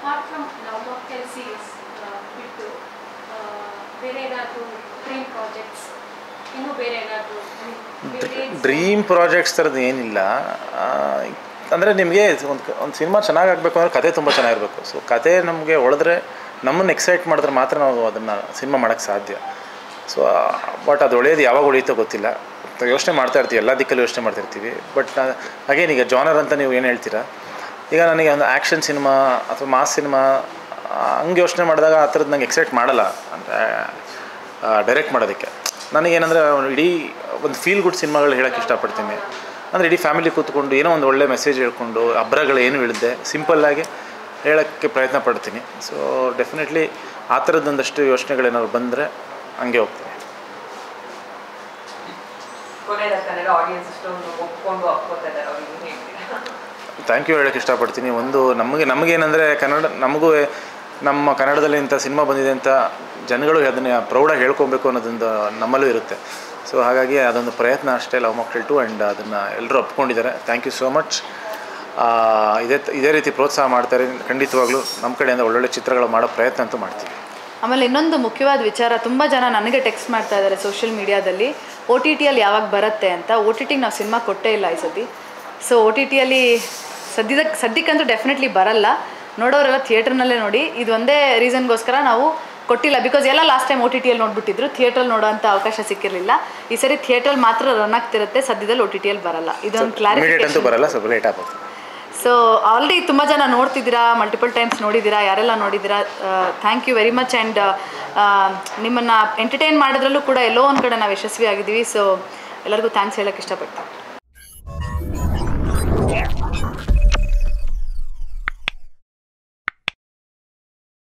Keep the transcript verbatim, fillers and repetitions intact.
apart from Love Mocktail series ಬಿಟ್ಟು ಬೇರೆ ಏನಾದರೂ ಡ್ರೀಮ್ ಪ್ರಾಜೆಕ್ಟ್ಸ್ ಇನ್ನೂ ಬೇರೆ ಏನಾದರೂ ಡ್ರೀಮ್ ಪ್ರಾಜೆಕ್ಟ್ಸ್ ಥರದ್ದು ಏನಿಲ್ಲ. ಅಂದರೆ ನಿಮಗೆ ಒಂದು ಒಂದು ಸಿನಿಮಾ ಚೆನ್ನಾಗಾಗಬೇಕು ಅಂದರೆ ಕತೆ ತುಂಬ ಚೆನ್ನಾಗಿರಬೇಕು. ಸೊ ಕತೆ ನಮಗೆ ಹೊಳೆದ್ರೆ ನಮ್ಮನ್ನು ಎಕ್ಸೈಟ್ ಮಾಡಿದ್ರೆ ಮಾತ್ರ ನಾವು ಅದನ್ನು ಸಿನಿಮಾ ಮಾಡೋಕ್ಕೆ ಸಾಧ್ಯ. ಸೊ ಬಟ್ ಅದು ಒಳ್ಳೆಯದು ಯಾವಾಗ ಉಳಿಯುತ್ತೋ ಗೊತ್ತಿಲ್ಲ. ಯೋಚನೆ ಮಾಡ್ತಾ ಇರ್ತೀವಿ, ಎಲ್ಲ ದಿಕ್ಕಲ್ಲೂ ಯೋಚನೆ ಮಾಡ್ತಿರ್ತೀವಿ. ಬಟ್ ಹಾಗೇನು ಈಗ ಜಾನರ್ ಅಂತ ನೀವು ಏನು ಹೇಳ್ತೀರಾ, ಈಗ ನನಗೆ ಒಂದು ಆ್ಯಕ್ಷನ್ ಸಿನಿಮಾ ಅಥವಾ ಮಾಸ್ ಸಿನಿಮಾ ಹಂಗೆ ಯೋಚನೆ ಮಾಡಿದಾಗ ಆ ಥರದ್ದು ನಂಗೆ ಎಕ್ಸೈಟ್ ಮಾಡಲ್ಲ ಅಂದರೆ ಡೈರೆಕ್ಟ್ ಮಾಡೋದಕ್ಕೆ. ನನಗೇನಂದರೆ ಇಡೀ ಒಂದು ಫೀಲ್ ಗುಡ್ ಸಿನಿಮಾಗಳು ಹೇಳೋಕ್ಕೆ ಇಷ್ಟಪಡ್ತೀನಿ. ಅಂದರೆ ಇಡೀ ಫ್ಯಾಮಿಲಿ ಕೂತ್ಕೊಂಡು ಏನೋ ಒಂದು ಒಳ್ಳೆ ಮೆಸೇಜ್ ಹೇಳ್ಕೊಂಡು ಅಬ್ರಗಳು ಏನು ಹೇಳಿದ್ದೆ ಸಿಂಪಲ್ಲಾಗಿ ಹೇಳೋಕ್ಕೆ ಪ್ರಯತ್ನ ಪಡ್ತೀನಿ. ಸೊ ಡೆಫಿನೆಟ್ಲಿ ಆ ಥರದ್ದೊಂದಷ್ಟು ಯೋಚನೆಗಳೇನಾದ್ರು ಬಂದರೆ ಹಂಗೆ ಹೋಗ್ತೀನಿ. ಥ್ಯಾಂಕ್ ಯು ಹೇಳೋಕ್ಕೆ ಇಷ್ಟಪಡ್ತೀನಿ. ಒಂದು ನಮಗೆ ನಮಗೇನೆಂದರೆ ಕನ್ನಡ ನಮಗೂ ನಮ್ಮ ಕನ್ನಡದಲ್ಲಿ ಇಂಥ ಸಿನಿಮಾ ಬಂದಿದೆ ಅಂತ ಜನಗಳು ಅದನ್ನು ಪ್ರೌಡಾಗಿ ಹೇಳ್ಕೊಬೇಕು ಅನ್ನೋದೊಂದು ನಮ್ಮಲ್ಲೂ ಇರುತ್ತೆ. ಸೊ ಹಾಗಾಗಿ ಅದೊಂದು ಪ್ರಯತ್ನ ಅಷ್ಟೇ ಲವ್ ಮಾಕ್ಟೇಲ್ ಟು. ಆ್ಯಂಡ್ ಅದನ್ನು ಎಲ್ಲರೂ ಒಪ್ಕೊಂಡಿದ್ದಾರೆ. Thank you so much. ಇದೇ ಇದೇ ರೀತಿ ಪ್ರೋತ್ಸಾಹ ಮಾಡ್ತಾರೆ. ಖಂಡಿತವಾಗ್ಲೂ ನಮ್ಮ ಕಡೆಯಿಂದ ಒಳ್ಳೊಳ್ಳೆ ಚಿತ್ರಗಳು ಮಾಡೋ ಪ್ರಯತ್ನ ಅಂತೂ ಮಾಡ್ತೀವಿ. ಆಮೇಲೆ ಇನ್ನೊಂದು ಮುಖ್ಯವಾದ ವಿಚಾರ, ತುಂಬ ಜನ ನನಗೆ ಟೆಕ್ಸ್ಟ್ ಮಾಡ್ತಾ ಇದ್ದಾರೆ ಸೋಷಿಯಲ್ ಮೀಡಿಯಾದಲ್ಲಿ, ಒ ಟಿ ಟಿಯಲ್ಲಿ ಯಾವಾಗ ಬರುತ್ತೆ ಅಂತ. ಒ ಟಿ ಟಿಗೆ ನಾವು ಸಿನಿಮಾ ಕೊಟ್ಟೇ ಇಲ್ಲ ಈ ಸತಿ. ಸೊ ಒ ಟಿ ಟಿಯಲ್ಲಿ ಸದ್ಯದಕ್ಕೆ ಸದ್ಯಕ್ಕಂತೂ ಡೆಫಿನೆಟ್ಲಿ ಬರಲ್ಲ. ನೋಡೋರೆಲ್ಲ ಥಿಯೇಟ್ರ್ನಲ್ಲೇ ನೋಡಿ. ಇದು ಒಂದೇ ರೀಸನ್ಗೋಸ್ಕರ ನಾವು ಕೊಟ್ಟಿಲ್ಲ. ಬಿಕಾಸ್ ಎಲ್ಲ ಲಾಸ್ಟ್ ಟೈಮ್ ಒ ಟಿ ಟಿಯಲ್ಲಿ ನೋಡಿಬಿಟ್ಟಿದ್ರು, ಥಿಯೇಟ್ರಲ್ಲಿ ನೋಡೋಂಥ ಅವಕಾಶ ಸಿಕ್ಕಿರಲಿಲ್ಲ. ಈ ಸರಿ ಥಿಯೇಟ್ರಲ್ಲಿ ಮಾತ್ರ ರನ್ ಆಗ್ತಿರುತ್ತೆ, ಸದ್ಯದಲ್ಲಿ ಒ ಟಿ ಟಿಯಲ್ಲಿ ಬರಲ್ಲ. ಇದೊಂದು ಕ್ಲಾರಿಫಿಕೇಶನ್ ಬರಲ್ಲ, ಸ್ವಲ್ಪ ಲೇಟ್ ಆಗುತ್ತೆ. ಸೊ ಆಲ್ರೆಡಿ ತುಂಬ ಜನ ನೋಡ್ತಿದ್ದೀರಾ, ಮಲ್ಟಿಪಲ್ ಟೈಮ್ಸ್ ನೋಡಿದ್ದೀರಾ. ಯಾರೆಲ್ಲ ನೋಡಿದ್ದೀರಾ thank you very much. And ನಿಮ್ಮನ್ನು ಎಂಟರ್ಟೈನ್ ಮಾಡೋದ್ರಲ್ಲೂ ಕೂಡ ಎಲ್ಲೋ ಒಂದು ಕಡೆ ನಾವು ಯಶಸ್ವಿ ಆಗಿದ್ದೀವಿ. ಸೊ ಎಲ್ಲರಿಗೂ ಥ್ಯಾಂಕ್ಸ್ ಹೇಳೋಕ್ಕೆ ಇಷ್ಟಪಡ್ತೀನಿ.